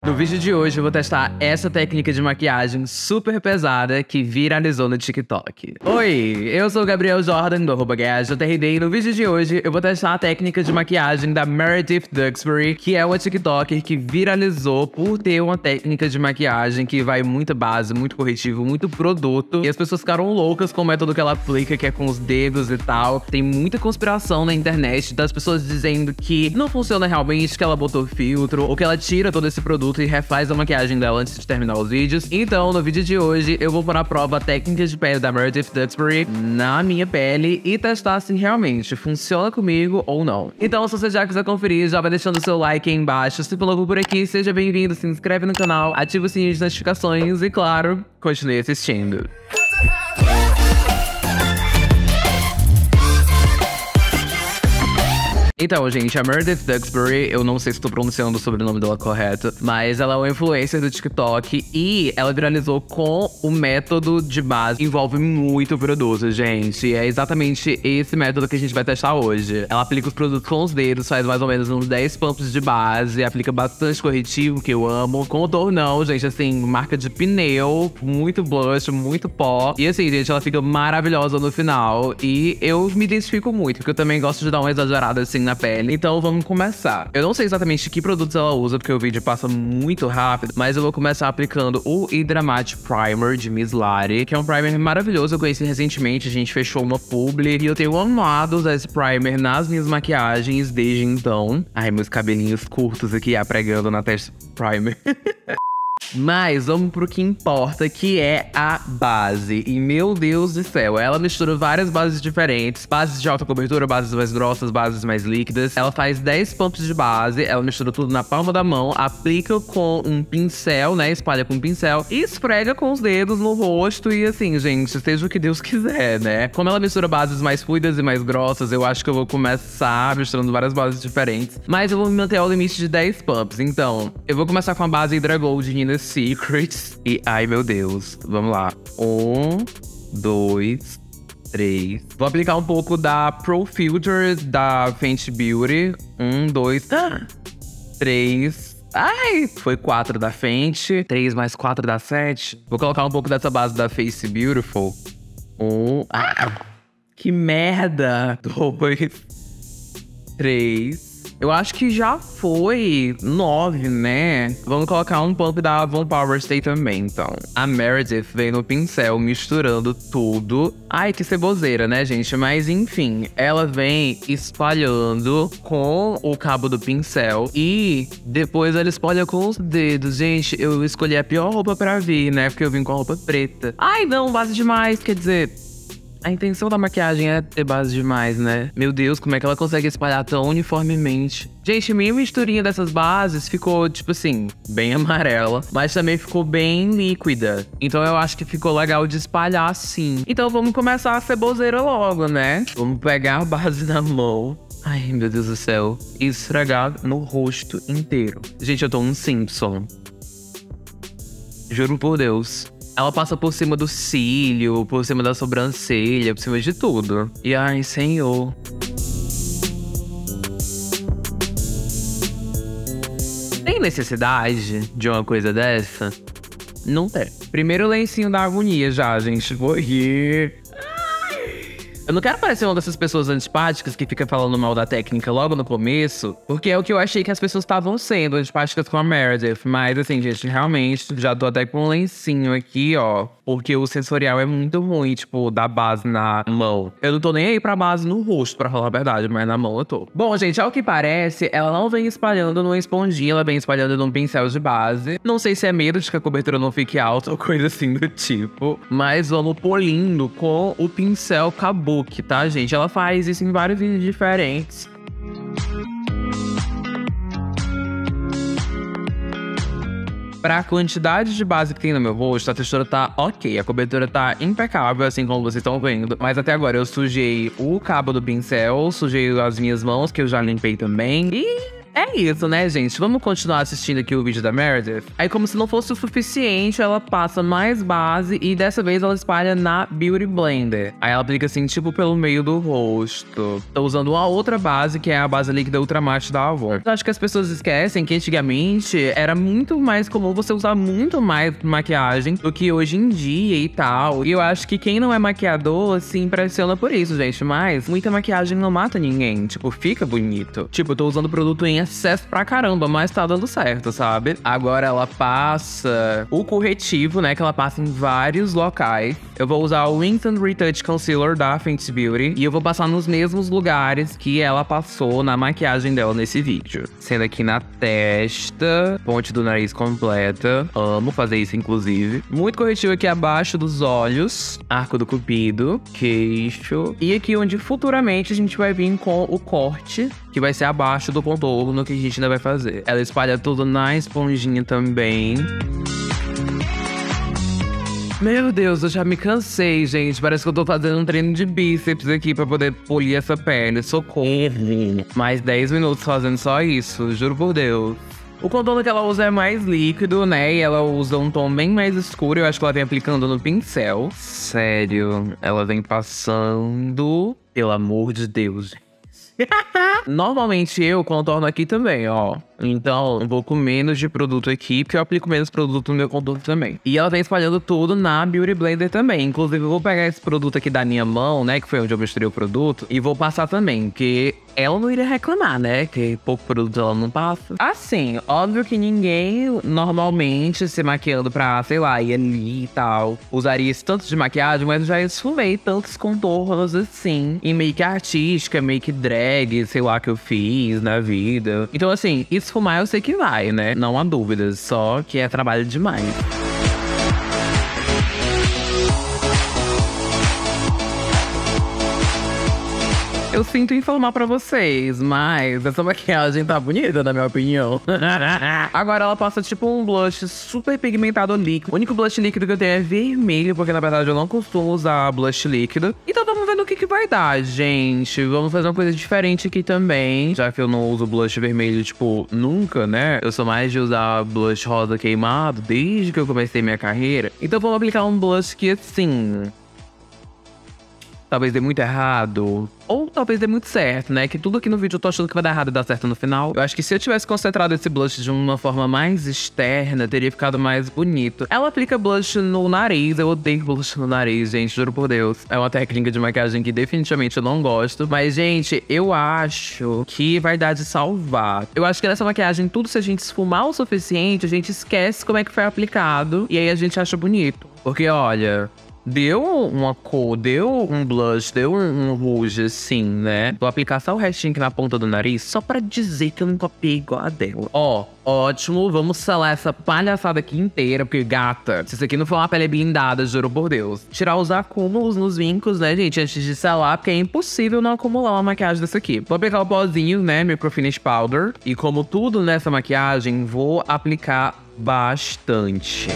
No vídeo de hoje eu vou testar essa técnica de maquiagem super pesada que viralizou no TikTok. Oi, eu sou o Gabriel Jordan do @GaJRD e no vídeo de hoje eu vou testar a técnica de maquiagem da Meredith Duxbury, que é uma TikToker que viralizou por ter uma técnica de maquiagem que vai muita base, muito corretivo, muito produto. E as pessoas ficaram loucas com o método que ela aplica, que é com os dedos e tal. Tem muita conspiração na internet das pessoas dizendo que não funciona realmente, que ela botou filtro, ou que ela tira todo esse produto e refaz a maquiagem dela antes de terminar os vídeos. Então, no vídeo de hoje, eu vou pôr à prova a técnica de pele da Meredith Duxbury na minha pele e testar se realmente funciona comigo ou não. Então, se você já quiser conferir, já vai deixando o seu like aí embaixo. Se for novo por aqui, seja bem-vindo, se inscreve no canal, ativa o sininho de notificações e, claro, continue assistindo. Então, gente, a Meredith Duxbury, eu não sei se estou pronunciando o sobrenome dela correto, mas ela é uma influencer do TikTok e ela viralizou com o método de base. Envolve muito produto, gente. É exatamente esse método que a gente vai testar hoje. Ela aplica os produtos com os dedos, faz mais ou menos uns 10 pumps de base, aplica bastante corretivo, que eu amo. Contornão, gente, assim, marca de pneu, muito blush, muito pó. E assim, gente, ela fica maravilhosa no final. E eu me identifico muito, porque eu também gosto de dar uma exagerada, assim, na pele. Então vamos começar. Eu não sei exatamente que produtos ela usa, porque o vídeo passa muito rápido, mas eu vou começar aplicando o Hydra Matte Primer de Miss Lari, que é um primer maravilhoso. Eu conheci recentemente, a gente fechou uma publi e eu tenho amado usar esse primer nas minhas maquiagens desde então. Ai, meus cabelinhos curtos aqui apregando na testa primer. Mas vamos pro que importa, que é a base. E meu Deus do céu, ela mistura várias bases diferentes. Bases de alta cobertura, bases mais grossas, bases mais líquidas. Ela faz 10 pumps de base, ela mistura tudo na palma da mão, aplica com um pincel, né, espalha com um pincel e esfrega com os dedos no rosto. E assim, gente, seja o que Deus quiser, né? Como ela mistura bases mais fluidas e mais grossas, eu acho que eu vou começar misturando várias bases diferentes. Mas eu vou me manter ao limite de 10 pumps. Então, eu vou começar com a base Hydra Gold Hina Secrets. E, ai meu Deus, vamos lá. 1, 2, 3. Vou aplicar um pouco da Pro Filter da Fenty Beauty. 1, 2, 3. Ai, foi 4 da Fenty. 3 mais 4 dá 7. Vou colocar um pouco dessa base da Face Beautiful. 1. Que merda. 2, 3. Eu acho que já foi 9, né? Vamos colocar um pump da Avon Power Stay também, então. A Meredith vem no pincel misturando tudo. Ai, que ceboseira, né, gente? Mas enfim, ela vem espalhando com o cabo do pincel e depois ela espalha com os dedos. Gente, eu escolhi a pior roupa pra vir, né? Porque eu vim com a roupa preta. Ai, não, base demais, quer dizer... A intenção da maquiagem é ter base demais, né? Meu Deus, como é que ela consegue espalhar tão uniformemente? Gente, minha misturinha dessas bases ficou, tipo assim, bem amarela, mas também ficou bem líquida. Então eu acho que ficou legal de espalhar assim. Então vamos começar a ceboseira logo, né? Vamos pegar a base na mão. Ai, meu Deus do céu. E esfregar no rosto inteiro. Gente, eu tô um Simpson. Juro por Deus. Ela passa por cima do cílio, por cima da sobrancelha, por cima de tudo. E ai, senhor. Tem necessidade de uma coisa dessa? Não tem. Primeiro lencinho da agonia já, gente. Vou rir. Eu não quero parecer uma dessas pessoas antipáticas que fica falando mal da técnica logo no começo, porque é o que eu achei que as pessoas estavam sendo, antipáticas com a Meredith. Mas assim, gente, realmente, já tô até com um lencinho aqui, ó, porque o sensorial é muito ruim, tipo, da base na mão. Eu não tô nem aí pra base no rosto, pra falar a verdade, mas na mão eu tô. Bom, gente, ao que parece, ela não vem espalhando numa esponjinha, ela vem espalhando num pincel de base. Não sei se é medo de que a cobertura não fique alta ou coisa assim do tipo, mas vamos polindo com o pincel Kabuki, tá, gente? Ela faz isso em vários vídeos diferentes. Pra quantidade de base que tem no meu rosto, a textura tá ok, a cobertura tá impecável, assim como vocês estão vendo. Mas até agora eu sujei o cabo do pincel, sujei as minhas mãos, que eu já limpei também. E É isso, né, gente? Vamos continuar assistindo aqui o vídeo da Meredith. Aí, como se não fosse o suficiente, ela passa mais base e dessa vez ela espalha na Beauty Blender. Aí ela aplica assim, tipo, pelo meio do rosto. Tô usando uma outra base, que é a base líquida Ultra Matte da Avon. Eu acho que as pessoas esquecem que antigamente era muito mais comum você usar muito mais maquiagem do que hoje em dia e tal. E eu acho que quem não é maquiador se impressiona por isso, gente. Mas muita maquiagem não mata ninguém. Tipo, fica bonito. Tipo, eu tô usando produto em excesso pra caramba, mas tá dando certo, sabe? Agora ela passa o corretivo, né? Que ela passa em vários locais. Eu vou usar o Instant Retouch Concealer da Fenty Beauty. E eu vou passar nos mesmos lugares que ela passou na maquiagem dela nesse vídeo. Sendo aqui na testa, ponte do nariz completa. Amo fazer isso, inclusive. Muito corretivo aqui abaixo dos olhos. Arco do cupido. Queixo. E aqui onde futuramente a gente vai vir com o corte, que vai ser abaixo do contorno que a gente ainda vai fazer. Ela espalha tudo na esponjinha também. Meu Deus, eu já me cansei, gente. Parece que eu tô fazendo um treino de bíceps aqui pra poder polir essa pele. Socorro. Mais 10 minutos fazendo só isso, juro por Deus. O contorno que ela usa é mais líquido, né? E ela usa um tom bem mais escuro. Eu acho que ela vem aplicando no pincel. Sério, ela vem passando. Pelo amor de Deus, gente. Normalmente eu contorno aqui também, ó. Então, eu vou com menos de produto aqui, porque eu aplico menos produto no meu contorno também. E ela vem espalhando tudo na Beauty Blender também. Inclusive, eu vou pegar esse produto aqui da minha mão, né, que foi onde eu misturei o produto, e vou passar também, porque ela não iria reclamar, né, que pouco produto ela não passa. Assim, óbvio que ninguém normalmente se maquiando pra, sei lá, ir ali e tal, usaria esse tanto de maquiagem, mas eu já esfumei tantos contornos assim, em make artística, make drag, sei lá, que eu fiz na vida. Então, assim, esfumar eu sei que vai, né? Não há dúvidas, só que é trabalho demais. Eu sinto informar pra vocês, mas essa maquiagem tá bonita, na minha opinião. Agora ela passa tipo um blush super pigmentado líquido. O único blush líquido que eu tenho é vermelho, porque na verdade eu não costumo usar blush líquido. Então vamos ver no que vai dar, gente. Vamos fazer uma coisa diferente aqui também. Já que eu não uso blush vermelho, tipo, nunca, né? Eu sou mais de usar blush rosa queimado desde que eu comecei minha carreira. Então vamos aplicar um blush que assim... talvez dê muito errado, ou talvez dê muito certo, né? Que tudo aqui no vídeo eu tô achando que vai dar errado e dar certo no final. Eu acho que se eu tivesse concentrado esse blush de uma forma mais externa, teria ficado mais bonito. Ela aplica blush no nariz, eu odeio blush no nariz, gente, juro por Deus. É uma técnica de maquiagem que definitivamente eu não gosto. Mas, gente, eu acho que vai dar de salvar. Eu acho que nessa maquiagem, tudo se a gente esfumar o suficiente, a gente esquece como é que foi aplicado. E aí a gente acha bonito. Porque, olha... deu uma cor, deu um blush, deu um rouge, assim, né? Vou aplicar só o restinho aqui na ponta do nariz, só pra dizer que eu não copiei igual a dela. Ó, ótimo, vamos selar essa palhaçada aqui inteira, porque, gata, se isso aqui não for uma pele blindada, juro por Deus. Tirar os acúmulos nos vincos, né, gente, antes de selar, porque é impossível não acumular uma maquiagem dessa aqui. Vou aplicar o pozinho, né, Micro Finish Powder. E como tudo nessa maquiagem, vou aplicar bastante.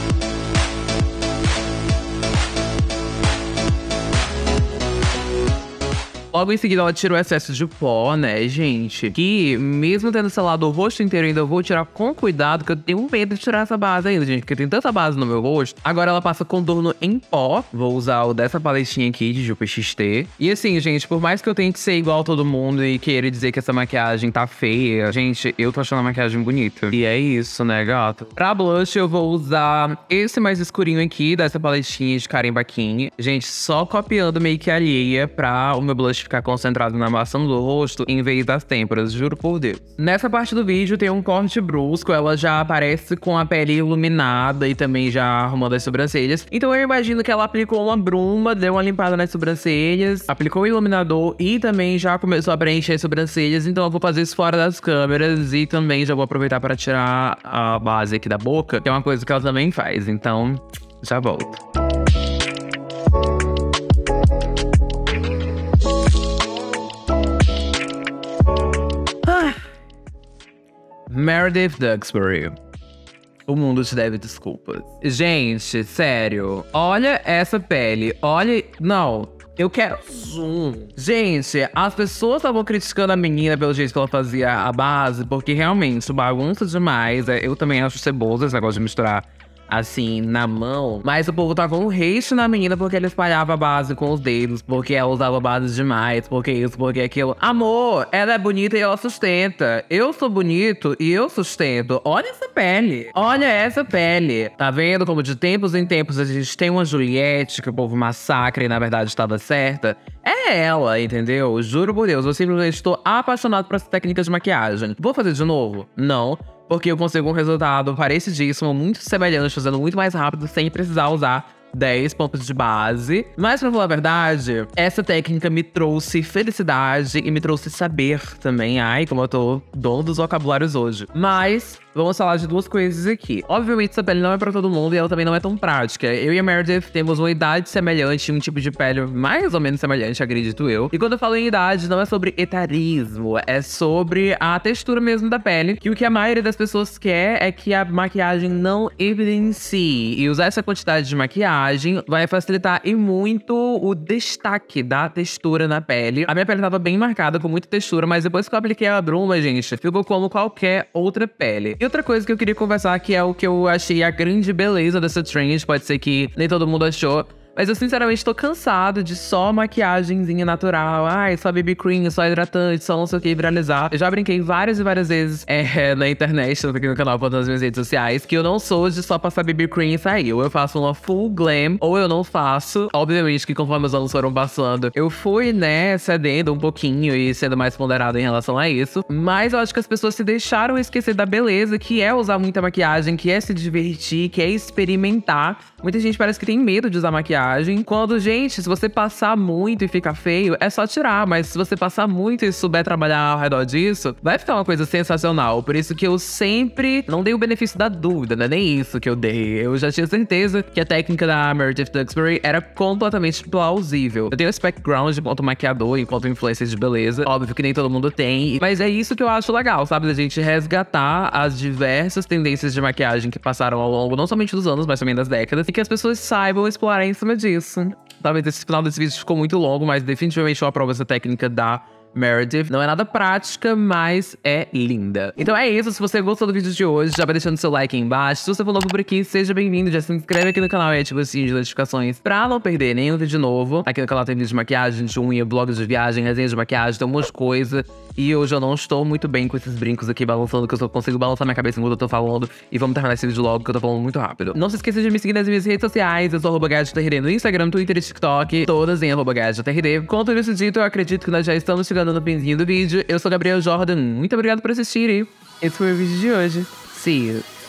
Logo em seguida, ela tira o excesso de pó, né, gente? Que, mesmo tendo selado o rosto inteiro, ainda vou tirar com cuidado, que eu tenho medo de tirar essa base ainda, gente. Porque tem tanta base no meu rosto. Agora ela passa contorno em pó. Vou usar o dessa paletinha aqui, de Jupe XT. E assim, gente, por mais que eu tente ser igual a todo mundo e querer dizer que essa maquiagem tá feia, gente, eu tô achando a maquiagem bonita. E é isso, né, gato? Pra blush, eu vou usar esse mais escurinho aqui, dessa paletinha de Karen Bakini. Gente, só copiando make alheia pra o meu blush ficar concentrado na maçã do rosto em vez das têmporas, juro por Deus. Nessa parte do vídeo tem um corte brusco, ela já aparece com a pele iluminada e também já arrumando as sobrancelhas. Então eu imagino que ela aplicou uma bruma, deu uma limpada nas sobrancelhas, aplicou o iluminador e também já começou a preencher as sobrancelhas. Então eu vou fazer isso fora das câmeras e também já vou aproveitar para tirar a base aqui da boca, que é uma coisa que ela também faz. Então, já volto. Meredith Duxbury. O mundo te deve desculpas. Gente, sério. Olha essa pele. Olha... Não. Eu quero zoom. Gente, as pessoas estavam criticando a menina pelo jeito que ela fazia a base, porque realmente bagunça demais. Eu também acho ceboso esse negócio de misturar assim, na mão. Mas o povo tava um hate na menina porque ela espalhava a base com os dedos, porque ela usava base demais, porque isso, porque aquilo. Amor, ela é bonita e ela sustenta. Eu sou bonito e eu sustento. Olha essa pele. Olha essa pele. Tá vendo como de tempos em tempos a gente tem uma Juliette que o povo massacra e na verdade estava certa? É ela, entendeu? Juro por Deus, eu simplesmente estou apaixonado por essa técnica de maquiagem. Vou fazer de novo? Não. Porque eu consigo um resultado parecidíssimo, muito semelhante, fazendo muito mais rápido, sem precisar usar 10 pontos de base. Mas pra falar a verdade, essa técnica me trouxe felicidade e me trouxe saber também. Ai, como eu tô dono dos vocabulários hoje. Mas vamos falar de duas coisas aqui. Obviamente, essa pele não é pra todo mundo e ela também não é tão prática. Eu e a Meredith temos uma idade semelhante, um tipo de pele mais ou menos semelhante, acredito eu. E quando eu falo em idade, não é sobre etarismo, é sobre a textura mesmo da pele. Que o que a maioria das pessoas quer é que a maquiagem não evidencie. E usar essa quantidade de maquiagem vai facilitar e muito o destaque da textura na pele. A minha pele tava bem marcada, com muita textura, mas depois que eu apliquei a bruma, gente, ficou como qualquer outra pele. E outra coisa que eu queria conversar, que é o que eu achei a grande beleza dessa trend, pode ser que nem todo mundo achou, mas eu sinceramente tô cansado de só maquiagemzinha natural. Ai, só BB cream, só hidratante, só não sei o que, viralizar. Eu já brinquei várias e várias vezes na internet, tanto aqui no canal quanto nas minhas redes sociais, que eu não sou de só passar BB cream e sair. Ou eu faço uma full glam, ou eu não faço. Obviamente que conforme os anos foram passando, eu fui, né, cedendo um pouquinho e sendo mais ponderado em relação a isso. Mas eu acho que as pessoas se deixaram esquecer da beleza, que é usar muita maquiagem, que é se divertir, que é experimentar. Muita gente parece que tem medo de usar maquiagem. Quando, gente, se você passar muito e ficar feio, é só tirar. Mas se você passar muito e souber trabalhar ao redor disso, vai ficar uma coisa sensacional. Por isso que eu sempre não dei o benefício da dúvida, né? Nem isso que eu dei. Eu já tinha certeza que a técnica da Meredith Duxbury era completamente plausível. Eu tenho esse background enquanto maquiador, enquanto influencer de beleza. Óbvio que nem todo mundo tem. Mas é isso que eu acho legal, sabe? Da gente resgatar as diversas tendências de maquiagem que passaram ao longo, não somente dos anos, mas também das décadas. E que as pessoas saibam explorar em cima disso. Talvez esse final desse vídeo ficou muito longo, mas definitivamente eu aprovo essa técnica da Meredith. Não é nada prática, mas é linda. Então é isso, se você gostou do vídeo de hoje, já vai deixando seu like aí embaixo. Se você for novo por aqui, seja bem-vindo, já se inscreve aqui no canal e ativa o sininho de notificações pra não perder nenhum vídeo novo. Aqui no canal tem vídeos de maquiagem, de unha, blogs de viagem, resenhas de maquiagem, tem um monte de coisa. E hoje eu não estou muito bem com esses brincos aqui balançando, que eu só consigo balançar minha cabeça enquanto eu tô falando. E vamos terminar esse vídeo logo, que eu tô falando muito rápido. Não se esqueça de me seguir nas minhas redes sociais. Eu sou @GadgetRD no Instagram, Twitter e TikTok, todas em @GadgetRD. Com tudo isso dito, eu acredito que nós já estamos chegando no finzinho do vídeo. Eu sou Gabriel Jordan, muito obrigado por assistir e esse foi o vídeo de hoje. See you!